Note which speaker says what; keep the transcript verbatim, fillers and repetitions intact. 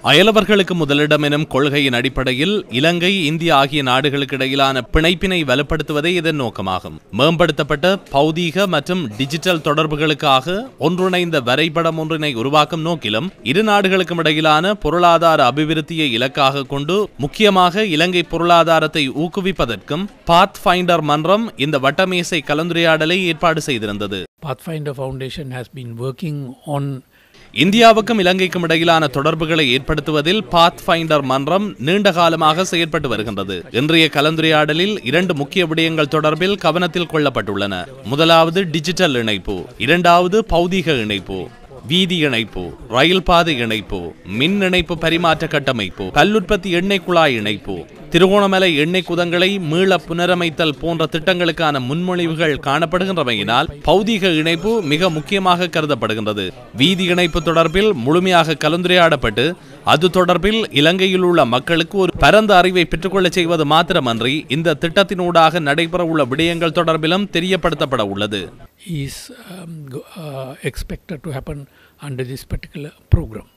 Speaker 1: அயலவர்களுக்கு முதலிடம் எனும் கொள்கையின் அடிப்படையில் இலங்கை, இந்தியா ஆகிய நாடுகளுக்கு இடையிலான பிணைப்பினை வலுப்படுத்துவதே இதன் நோக்கமாகும். மேம்படுத்தப்பட்ட பௌதீக மற்றும் டிஜிட்டல் தொடர்புகளுக்காக ஒன்றிணைந்த வரைபடம் ஒன்றினை உருவாக்கும் நோக்கிலும் இரு நாடுகளுக்கும் இடையிலான பொருளாதார அபிவிருத்தியை இலக்காக கொண்டு முக்கியமாக இலங்கை பொருளாதாரத்தை ஊக்குவிப்பதற்கும் பாத்ஃபைண்டர் மன்றம் இந்த வட்டமேசை கலந்துரையாடலை ஏற்பாடு செய்திருந்தது.
Speaker 2: Pathfinder Foundation has been working on
Speaker 1: இந்தியாவுக்கும் இலங்கைக்கும் இடையிலான தொடர்புகளை ஏற்படுத்துவதில் பாத்ஃபைண்டர் மன்றம் நீண்ட காலமாக செயற்பட்டு வருகின்றது. இன்றைய கலந்துரையாடலில் இரண்டு முக்கிய விடயங்கள் தொடர்பில் கவனத்தில் கொள்ளப்பட்டுள்ளன. முதலாவது டிஜிட்டல் இணைப்பு, இரண்டாவது பௌதீக இணைப்பு, வீதி இணைப்பு, ரயில் பாதை இணைப்பு, மின் இணைப்பு பரிமாற்ற கட்டமைப்பு, கல்லுற்பத்தி எண்ணெய் குழாய் இணைப்பு, திருகோணமலை எண்ணெய் குதங்களை மீள புனரமைத்தல் போன்ற திட்டங்களுக்கான முன்மொழிவுகள் காணப்படுகின்றமையினால் பௌதீக இணைப்பு மிக முக்கியமாக கருதப்படுகின்றது. வீதி இணைப்பு தொடர்பில் முழுமையாக கலந்துரையாடப்பட்டு அது தொடர்பில் இலங்கையில் உள்ள மக்களுக்கு ஒரு பரந்த அறிவை பெற்றுக்கொள்ள செய்வது மாத்திரமன்றி இந்த திட்டத்தினூடாக நடைபெற உள்ள விடயங்கள் தொடர்பிலும் தெரியப்படுத்தப்பட உள்ளது.
Speaker 2: is um, uh, expected to happen under this particular program.